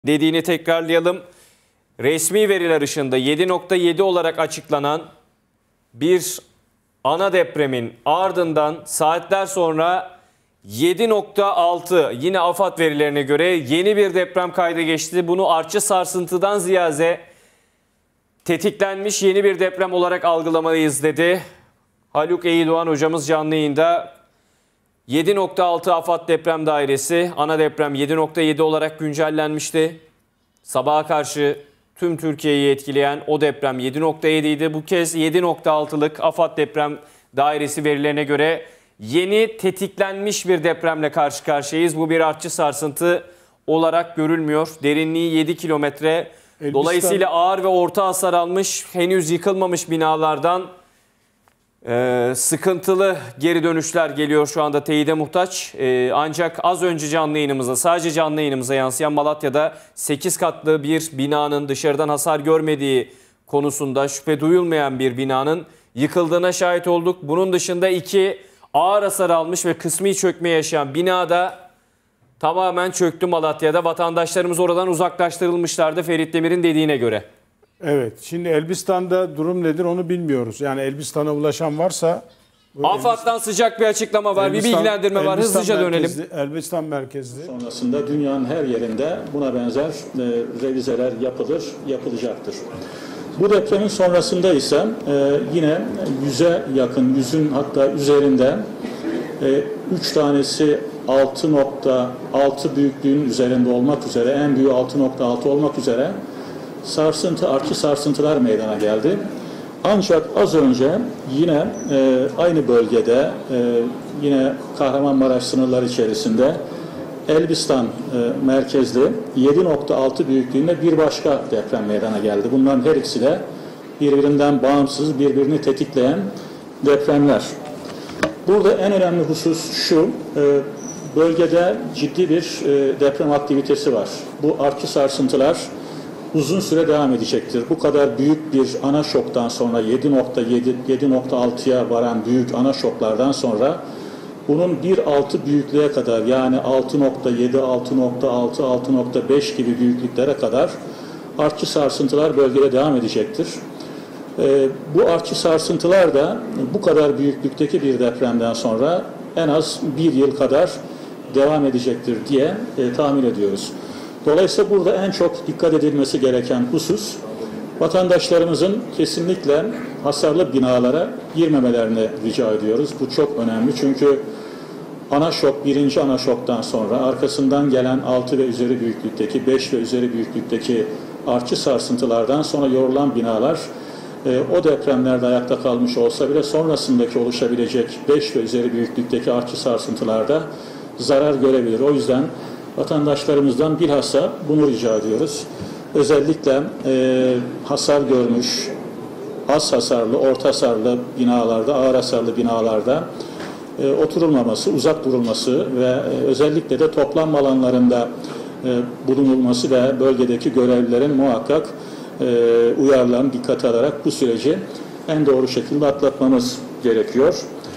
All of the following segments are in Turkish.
dediğini tekrarlayalım. Resmi veriler ışığında 7.7 olarak açıklanan bir ana depremin ardından saatler sonra 7.6 yine AFAD verilerine göre yeni bir deprem kaydı geçti. Bunu artçı sarsıntıdan ziyade tetiklenmiş yeni bir deprem olarak algılamalıyız dedi. Haluk Eydoğan hocamız canlı yayında. 7.6 AFAD deprem dairesi, ana deprem 7.7 olarak güncellenmişti. Sabaha karşı tüm Türkiye'yi etkileyen o deprem 7.7 idi. Bu kez 7.6'lık AFAD deprem dairesi verilerine göre yeni tetiklenmiş bir depremle karşı karşıyayız. Bu bir artçı sarsıntı olarak görülmüyor. Derinliği 7 kilometre. Dolayısıyla ağır ve orta hasar almış, henüz yıkılmamış binalardan sıkıntılı geri dönüşler geliyor şu anda teyide muhtaç. Ancak az önce canlı yayınımıza, sadece canlı yayınımıza yansıyan Malatya'da 8 katlı bir binanın dışarıdan hasar görmediği konusunda şüphe duyulmayan bir binanın yıkıldığına şahit olduk. Bunun dışında 2 ağır hasar almış ve kısmi çökme yaşayan binada tamamen çöktü Malatya'da. Vatandaşlarımız oradan uzaklaştırılmışlardı Ferit Demir'in dediğine göre. Evet, şimdi Elbistan'da durum nedir onu bilmiyoruz. Yani Elbistan'a ulaşan varsa... AFAD'dan sıcak bir açıklama var, bir bilgilendirme var. Hızlıca dönelim. Elbistan merkezli. Sonrasında dünyanın her yerinde buna benzer revizeler yapılacaktır. Bu depremin sonrasında ise yine 100'e yakın, 100'ün hatta üzerinde 3 tanesi 6.6 büyüklüğün üzerinde olmak üzere, en büyüğü 6.6 olmak üzere artçı sarsıntılar meydana geldi. Ancak az önce yine aynı bölgede yine Kahramanmaraş sınırları içerisinde Elbistan merkezli 7.6 büyüklüğünde bir başka deprem meydana geldi. Bunların her ikisi de birbirinden bağımsız, birbirini tetikleyen depremler. Burada en önemli husus şu, bölgede ciddi bir deprem aktivitesi var. Bu artçı sarsıntılar uzun süre devam edecektir. Bu kadar büyük bir ana şoktan sonra 7.6'ya varan büyük ana şoklardan sonra bunun 1.6 büyüklüğe kadar yani 6.7, 6.6, 6.5 gibi büyüklüklere kadar artçı sarsıntılar bölgede devam edecektir. Bu artçı sarsıntılar da bu kadar büyüklükteki bir depremden sonra en az bir yıl kadar devam edecektir diye tahmin ediyoruz. Dolayısıyla burada en çok dikkat edilmesi gereken husus vatandaşlarımızın kesinlikle hasarlı binalara girmemelerini rica ediyoruz. Bu çok önemli çünkü ana şok, birinci ana şoktan sonra arkasından gelen 6 ve üzeri büyüklükteki, 5 ve üzeri büyüklükteki artçı sarsıntılardan sonra yorulan binalar o depremlerde ayakta kalmış olsa bile sonrasındaki oluşabilecek 5 ve üzeri büyüklükteki artçı sarsıntılarda zarar görebilir. O yüzden vatandaşlarımızdan bilhassa bunu rica ediyoruz. Özellikle hasar görmüş, az hasarlı, orta hasarlı binalarda, ağır hasarlı binalarda oturulmaması, uzak durulması ve özellikle de toplanma alanlarında bulunulması ve bölgedeki görevlilerin muhakkak uyarılarını dikkate alarak bu süreci en doğru şekilde atlatmamız gerekiyor.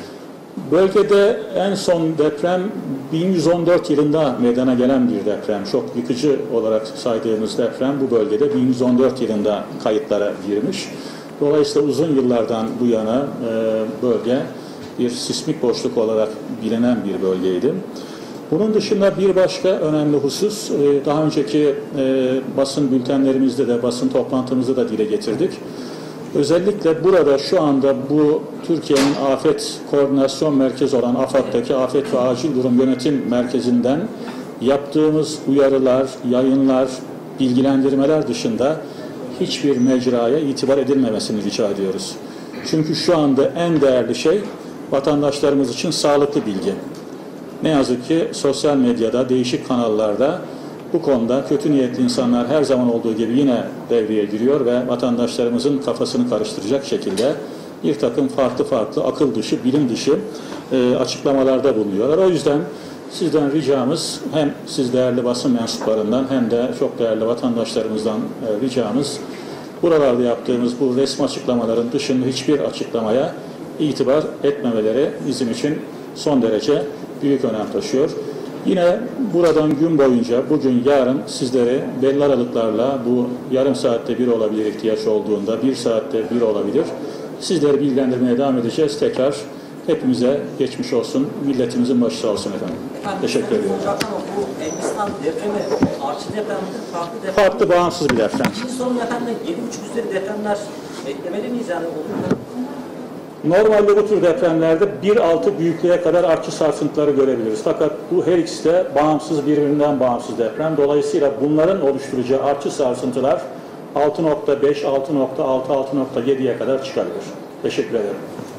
Bölgede en son deprem 1114 yılında meydana gelen bir deprem. Çok yıkıcı olarak saydığımız deprem bu bölgede 1114 yılında kayıtlara girmiş. Dolayısıyla uzun yıllardan bu yana bölge bir sismik boşluk olarak bilinen bir bölgeydi. Bunun dışında bir başka önemli husus, daha önceki basın bültenlerimizde de, basın toplantımızda da dile getirdik. Özellikle burada şu anda bu Türkiye'nin afet koordinasyon merkezi olan AFAD'daki Afet ve Acil Durum Yönetim Merkezi'nden yaptığımız uyarılar, yayınlar, bilgilendirmeler dışında hiçbir mecraya itibar edilmemesini rica ediyoruz. Çünkü şu anda en değerli şey vatandaşlarımız için sağlıklı bilgi. Ne yazık ki sosyal medyada, değişik kanallarda bu konuda kötü niyetli insanlar her zaman olduğu gibi yine devreye giriyor ve vatandaşlarımızın kafasını karıştıracak şekilde bir takım farklı akıl dışı, bilim dışı açıklamalarda bulunuyorlar. O yüzden sizden ricamız hem siz değerli basın mensuplarından hem de çok değerli vatandaşlarımızdan ricamız buralarda yaptığımız bu resmi açıklamaların dışında hiçbir açıklamaya itibar etmemeleri bizim için son derece büyük önem taşıyor. Yine buradan gün boyunca, bugün, yarın sizleri belli aralıklarla bu yarım saatte bir olabilir ihtiyaç olduğunda, bir saatte bir olabilir. Sizleri bilgilendirmeye devam edeceğiz. Tekrar hepimize geçmiş olsun, milletimizin başı sağ olsun efendim. Teşekkür ediyorum. Bu Elbistan depremi artçı deprem midir, farklı deprem? Farklı, bağımsız bir deprem. İkinci sorun efendim 7,5 üzeri depremler beklemeli miyiz yani? Olur mu? Normalde bu tür depremlerde 1.6 büyüklüğe kadar artçı sarsıntıları görebiliriz. Fakat bu her ikisi de bağımsız, birbirinden bağımsız deprem. Dolayısıyla bunların oluşturacağı artçı sarsıntılar 6.5, 6.6, 6.7'ye kadar çıkabilir. Teşekkür ederim.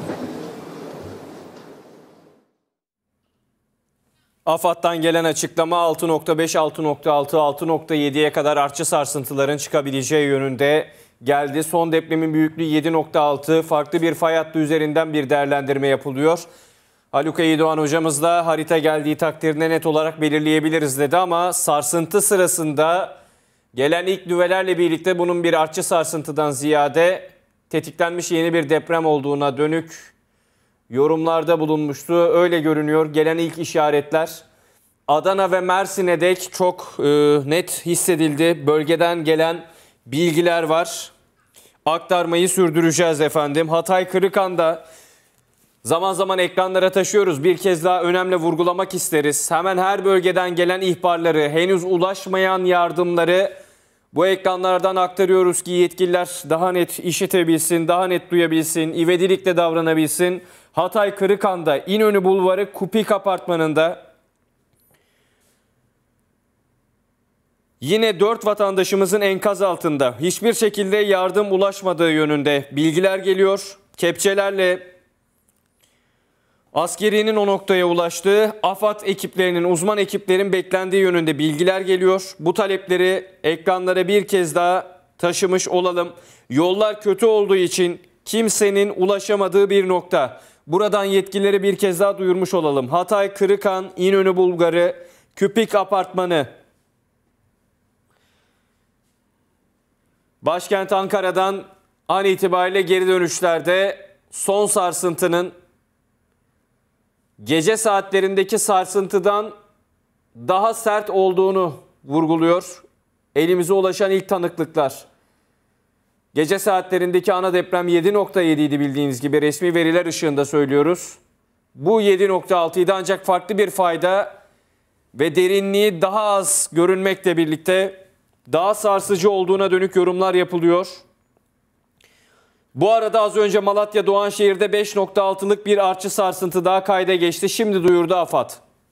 AFAD'dan gelen açıklama 6.5, 6.6, 6.7'ye kadar artçı sarsıntıların çıkabileceği yönünde geldi. Son depremin büyüklüğü 7.6, farklı bir fay hattı üzerinden bir değerlendirme yapılıyor. Haluk Eydoğan hocamız da harita geldiği takdirde net olarak belirleyebiliriz dedi ama sarsıntı sırasında gelen ilk nüvelerle birlikte bunun bir artçı sarsıntıdan ziyade tetiklenmiş yeni bir deprem olduğuna dönük yorumlarda bulunmuştu. Öyle görünüyor gelen ilk işaretler. Adana ve Mersin'e dek çok net hissedildi. Bölgeden gelen bilgiler var. Aktarmayı sürdüreceğiz efendim. Hatay Kırıkan'da zaman zaman ekranlara taşıyoruz. Bir kez daha önemli vurgulamak isteriz. Hemen her bölgeden gelen ihbarları, henüz ulaşmayan yardımları bu ekranlardan aktarıyoruz ki yetkililer daha net işitebilsin, daha net duyabilsin, ivedilikle davranabilsin. Hatay Kırıkan'da İnönü Bulvarı Kupik Apartmanı'nda yine 4 vatandaşımızın enkaz altında hiçbir şekilde yardım ulaşmadığı yönünde bilgiler geliyor. Kepçelerle askeriyenin o noktaya ulaştığı, AFAD ekiplerinin, uzman ekiplerin beklendiği yönünde bilgiler geliyor. Bu talepleri ekranlara bir kez daha taşımış olalım. Yollar kötü olduğu için kimsenin ulaşamadığı bir nokta. Buradan yetkilileri bir kez daha duyurmuş olalım. Hatay Kırıkan, İnönü Bulvarı, Kupik Apartmanı. Başkent Ankara'dan an itibariyle geri dönüşlerde son sarsıntının gece saatlerindeki sarsıntıdan daha sert olduğunu vurguluyor. Elimize ulaşan ilk tanıklıklar. Gece saatlerindeki ana deprem 7.7 idi bildiğiniz gibi, resmi veriler ışığında söylüyoruz. Bu 7.6 idi ancak farklı bir fayda ve derinliği daha az görünmekle birlikte daha sarsıcı olduğuna dönük yorumlar yapılıyor. Bu arada az önce Malatya Doğanşehir'de 5.6'lık bir artçı sarsıntı daha kayda geçti. Şimdi duyurdu AFAD.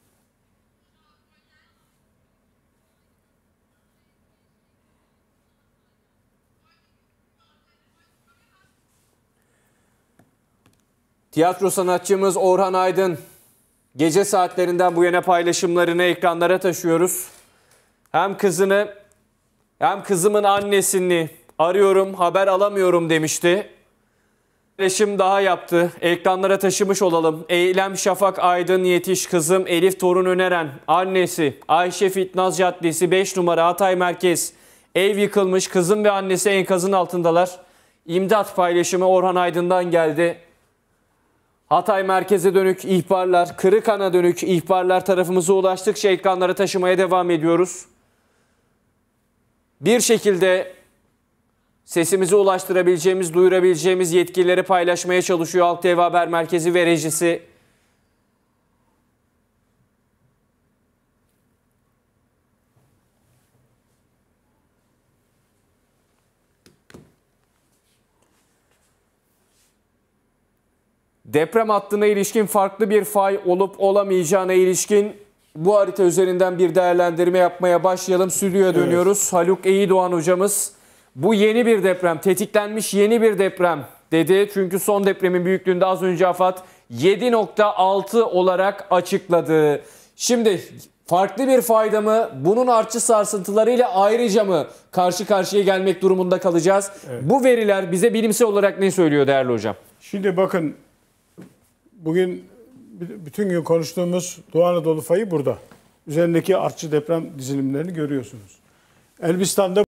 Tiyatro sanatçımız Orhan Aydın gece saatlerinden bu yana paylaşımlarını ekranlara taşıyoruz. Hem kızını hem kızımın annesini arıyorum, haber alamıyorum demişti. Paylaşım daha yaptı. Ekranlara taşımış olalım. Eylem Şafak Aydın yetiş kızım Elif Torun Öneren, annesi Ayşe Fitnaz Caddesi 5 numara Hatay Merkez. Ev yıkılmış, kızım ve annesi enkazın altındalar. İmdat paylaşımı Orhan Aydın'dan geldi. Hatay merkeze dönük ihbarlar, Kırıkan'a dönük ihbarlar tarafımıza ulaştıkça ekranlara taşımaya devam ediyoruz. Bir şekilde sesimizi ulaştırabileceğimiz, duyurabileceğimiz yetkilileri paylaşmaya çalışıyor Halk TV Haber Merkezi ve rejisi. Deprem hattına ilişkin farklı bir fay olup olamayacağına ilişkin bu harita üzerinden bir değerlendirme yapmaya başlayalım. Stüdyoya dönüyoruz. Evet. Haluk Eydoğan hocamız bu yeni bir deprem, tetiklenmiş yeni bir deprem dedi. Çünkü son depremin büyüklüğünde az önce AFAD 7.6 olarak açıkladı. Şimdi farklı bir fayda mı, bunun artçı sarsıntılarıyla ayrıca mı karşı karşıya gelmek durumunda kalacağız? Evet. Bu veriler bize bilimsel olarak ne söylüyor değerli hocam? Şimdi bakın, bugün bütün gün konuştuğumuz Doğu Anadolu fayı burada. Üzerindeki artçı deprem dizilimlerini görüyorsunuz. Elbistan'da